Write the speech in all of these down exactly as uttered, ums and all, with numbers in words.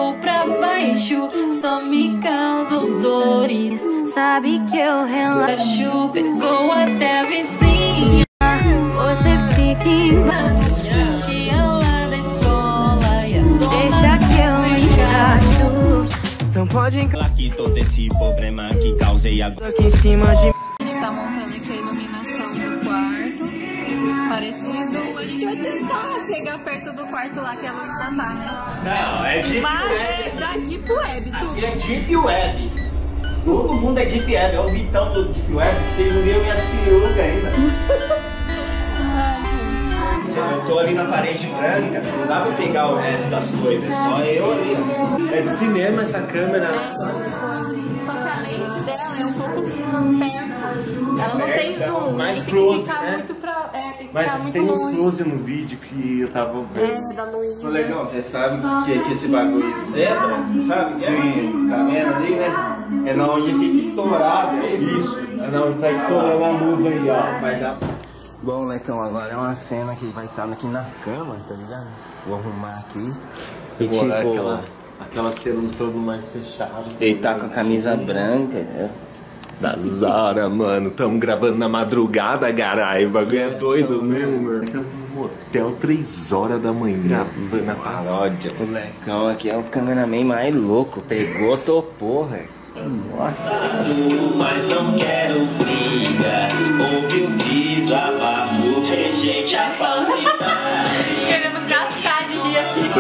ou pra baixo, só me causam dores. Sabe que eu relaxo, pegou até a vizinha. Você fica embaixo, tia lá da escola, e deixa que eu encaixo. Não pode encaixar aqui todo esse problema que causei agora aqui em cima de... A gente tá montando aqui a iluminação do quarto, parecido. A gente vai tentar chegar perto do quarto lá que a Luísa tá, né? Não, é Deep Mas Web. é da Deep Web, tu. Aqui é Deep Web. Todo mundo é Deep Web. É o Vitão do Deep Web, que vocês não viram minha peruca ainda. Ai, gente. Eu tô ali na parede branca, não dá pra pegar o resto das coisas, é só eu ali. É de cinema essa câmera. É, só que a lente dela é um pouco perto. Ela não tem zoom, mais aí tem close, que ficar né? muito pra. É, tem que Mas ficar muito tem uns longe. close no vídeo que eu tava vendo. É, da Luísa. Legal, você sabe que, que esse bagulho zebra, sabe? Sim. Tá vendo ali, né? É na onde fica estourado, é isso. Mas não, tá estourando a luz aí, ó. Vai dar. Bom, Lecão, agora é uma cena que vai estar aqui na cama, tá ligado? Vou arrumar aqui. E Vou olhar tipo, aquela... aquela cena do plano mais fechado. Ele tá com a camisa branca, né? Da Zara, mano. Tamo gravando na madrugada, caralho. O bagulho é doido mesmo, mano. Tamo no motel três horas da manhã, gravando a paródia. O Lecão aqui é o cameraman mais louco. Pegou, topou, velho. Nossa. Mas não quero briga. Ouve o desabafo, rejeite a falsidade. Queremos gastar de rir aqui.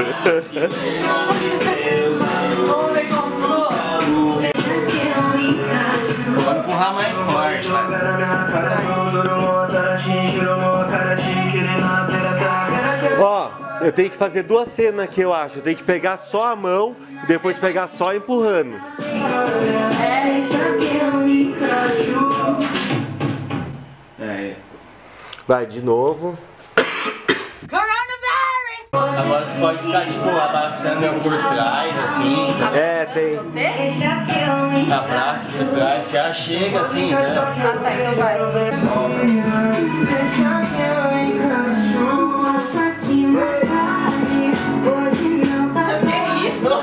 Vou empurrar mais forte, Ó, eu tenho que fazer duas cenas aqui, eu acho. Eu tenho que pegar só a mão e depois pegar só empurrando. É. Vai, de novo. Agora você pode ficar, tipo, abraçando eu por trás, assim. É, tem. Abraça por trás, que ela chega assim, né? Ah, tá, então vai. Que isso?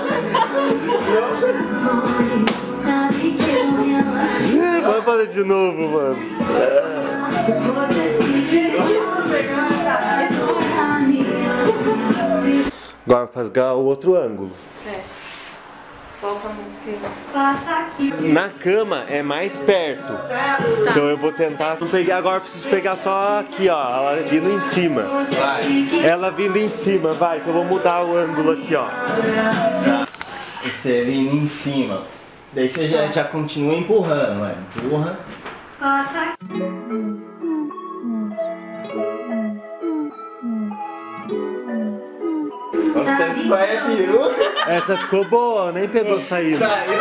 Vai fazer de novo, mano. Agora pra pegar o outro ângulo. É. Qual pra música? Passa aqui. Na cama é mais perto. Então eu vou tentar não pegar. Agora eu preciso pegar só aqui, ó. Ela vindo em cima. Vai. Ela vindo em cima, vai, que eu vou mudar o ângulo aqui, ó. Você vindo em cima. Daí você já, já continua empurrando, vai. Empurra. Passa aqui. Você sai a peruca. Essa ficou boa, nem pegou saída. Saiu.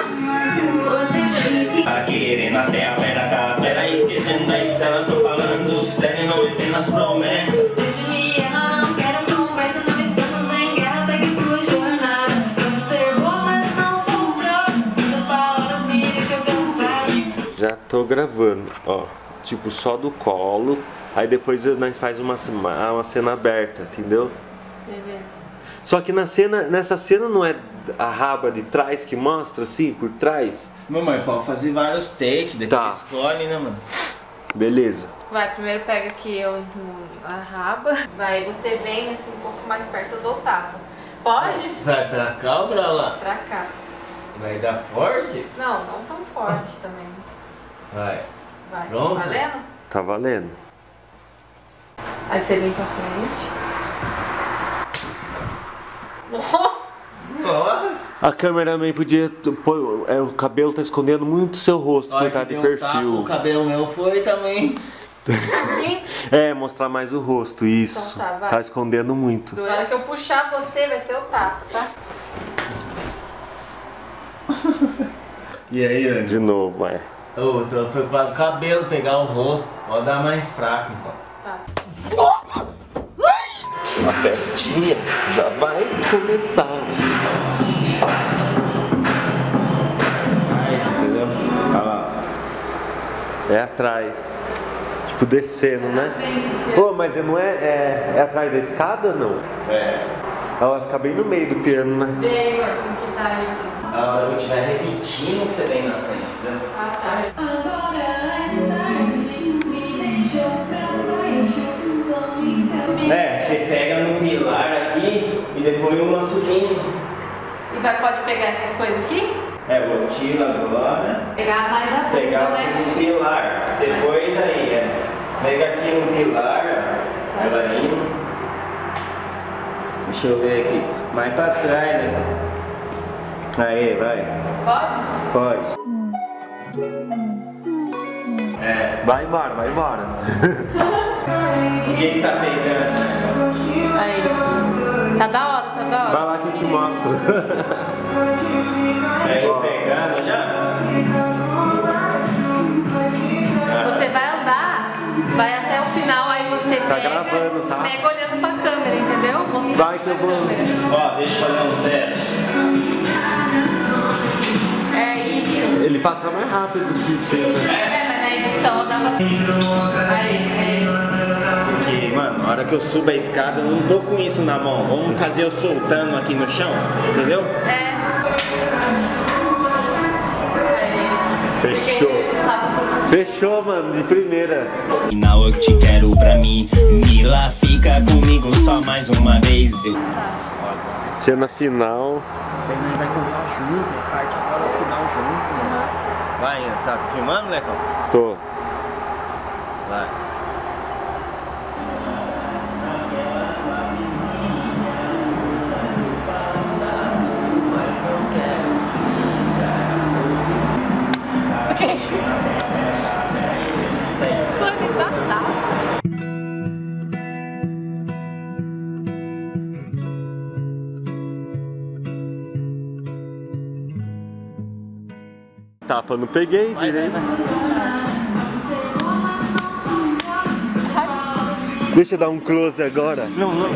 Tá querendo até a vera da vera, esquecendo da estela, tô falando sério, não entendo nas promessas. Esse me ama, não quero conversa, não estamos em guerra, segue sua jornada. Posso ser boa, mas não sou troco. Muitas palavras me deixam cansado. Já tô gravando, ó. Tipo, só do colo. Aí depois nós faz uma, uma cena aberta, entendeu? Beleza. Só que na cena, nessa cena não é a raba de trás que mostra assim, por trás? Mamãe, pode fazer vários takes, depois Tá. escolhe, né, mano? Beleza. Vai, primeiro pega aqui eu a raba. Vai, você vem assim um pouco mais perto do tapa. Pode? Vai pra cá ou pra lá? Pra cá. Vai dar forte? Não, não tão forte também. Vai. Vai. Pronto? Valendo? Tá valendo. Aí você vem pra frente. Nossa! Nossa! A cameraman podia pôr, é, o cabelo tá escondendo muito o seu rosto por causa de deu um tapa, perfil. o cabelo meu foi também. Assim? É, mostrar mais o rosto, isso. Então tá, vai. Tá escondendo muito. Na hora que eu puxar você, vai ser o tapa, tá? E aí, Andy? De novo, vai. Ô, eu tô preocupado com o cabelo, pegar o rosto. Pode dar mais fraco então. Tá. A festinha já vai começar. Entendeu? Olha lá. É atrás. Tipo descendo, né? Pô, mas não é, é. É atrás da escada não? É. Ela vai ficar bem no meio do piano, né? Bem, como que tá aí? A hora que eu estiver repetindo o que você tem na frente, entendeu? Ah, tá. Agora é tarde, me deixou pra baixo, só me cabe. É, você pega no pilar aqui e depois uma suquinha. E vai, pode pegar essas coisas aqui? É, vou tirar agora. Pegar mais a Pegar bunda, assim né? no pilar. Depois aí, é. Pega aqui no pilar, ó. Vai lá indo. Deixa eu ver aqui. Mais pra trás, né? Aí, vai. Pode? Pode. É. Vai embora, vai embora. O que que tá pegando? Aí. Tá da hora, tá da hora. Vai lá que eu te mostro. Aí, pegando já? Você vai andar, vai até o final, aí você Tá pega, gravando, tá? pega olhando pra câmera, entendeu? Mostrando Vai que eu pra vou. câmera. Ó, deixa eu fazer um teste. É isso. Ele passa mais rápido do que você, né? É, mas na edição dá pra... Aí, é. Porque, mano, na hora que eu subo a escada, eu não tô com isso na mão. Vamos fazer eu soltando aqui no chão, entendeu? É. Fechou. Fechou, mano, de primeira. Final eu te quero pra mim, Mila, fica comigo só mais uma vez. Eu... Cena final. Daí nós vai cantar junto, parte agora o final junto, mano. Vai, tá filmando, Lecão? Tô. Vai. Tapa, não peguei Vai, direito. vai, Deixa eu dar um close agora. Não, não.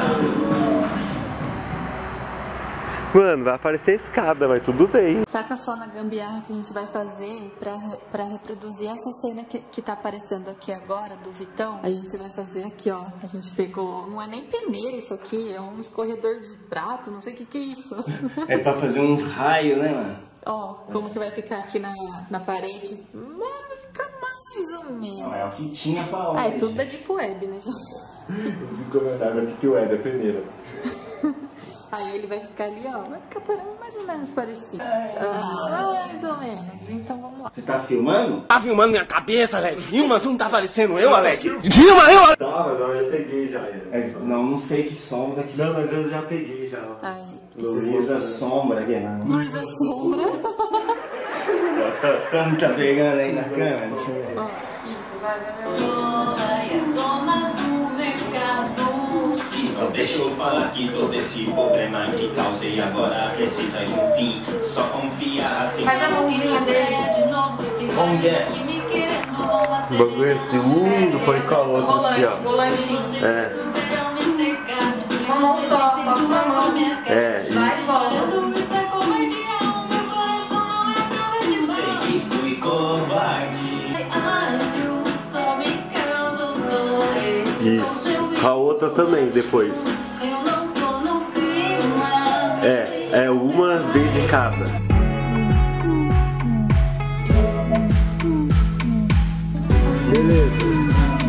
Mano, vai aparecer a escada, mas tudo bem. Saca só na gambiarra que a gente vai fazer pra, pra reproduzir essa cena que, que tá aparecendo aqui agora, do Vitão. A gente vai fazer aqui, ó. A gente pegou... Não é nem peneira isso aqui, é um escorredor de prato, não sei o que que é isso. É pra fazer uns raios, né, mano? Ó, como que vai ficar aqui na, na parede? Vai ficar mais ou menos. Não, é o que tinha pra hoje. Ah, é tudo da Deep Web, né, gente? Os comentários de que o Ed é peneira. Aí ele vai ficar ali, ó. Vai ficar mais ou menos parecido. Ah, mais ou menos. Então vamos lá. Você tá filmando? Tá filmando minha cabeça, Alec. Filma, você não tá parecendo eu, Alec. Filma eu! Tá, mas eu já peguei já. É, não, não sei que sombra que... Não, mas eu já peguei já. Ai. Luísa Sombra aqui. Luz a sombra. Como tá pegando aí na câmera? Deixa eu ver. Ó, Isso, vai, vai, vai. Dona do mercado. Então deixa eu falar aqui todo esse problema que causei agora precisa de um fim. Só confiar assim. Faz a mãozinha dele de novo. Como que é? O bagulho é assim, uh, foi com a outra assim, ó. Volantinho. É. Uma mão só, só com uma mão. É, Vai e volta. Sei que fui covarde. Isso. Com a outra também, depois. É, é uma vez de cada. Beleza.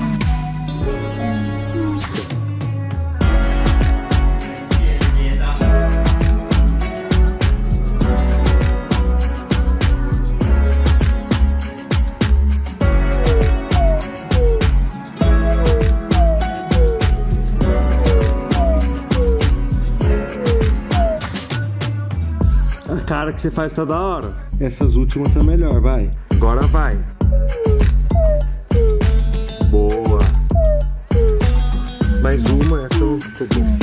A cara que você faz tá da hora. Essas últimas tá melhor, vai. Agora vai. Boa. Mais uma, essa não ficou boa.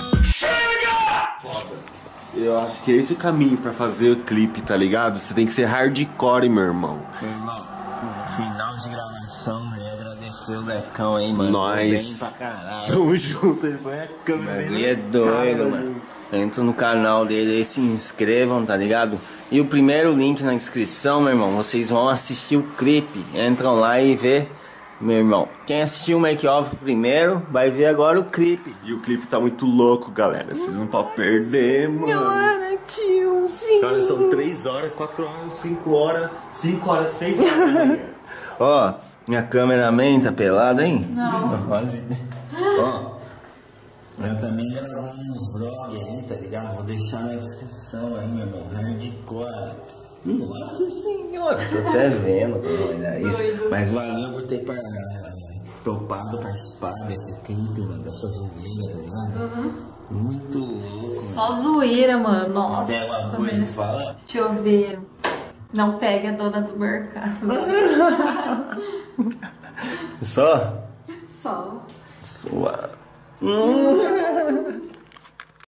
Eu acho que esse é o caminho pra fazer o clipe, tá ligado? Você tem que ser hardcore, meu irmão. Meu irmão, final de gravação, e agradecer o Lecão aí, mano. Nós. Bem pra caralho. Tamo junto, ele foi a câmera. Ele é doido, mano. Entra no canal dele e se inscrevam, tá ligado? E o primeiro link na descrição, meu irmão, vocês vão assistir o clipe. Entram lá e vê Meu irmão, quem assistiu o make-off primeiro vai ver agora o clipe. E o clipe tá muito louco, galera. Vocês não podem perder, mano. Cara, são três horas, quatro horas, cinco horas, cinco horas, seis horas da manhã. Ó, minha cameraman tá pelada, hein? Não. Quase. Ó, eu também gravo uns vlogs aí, tá ligado? Vou deixar na descrição aí, meu irmão. Hardcore. Nossa senhora, tô até vendo como vai dar isso. Mas valeu por ter par... topado participar desse clipe, mano, dessa zoeira, tá ligado? Uhum. Muito louco. Só zoeira, mano. Nossa. Se tem alguma coisa que fala? Deixa eu ver. Não pegue a dona do mercado. Só? Só. Sua. Hum.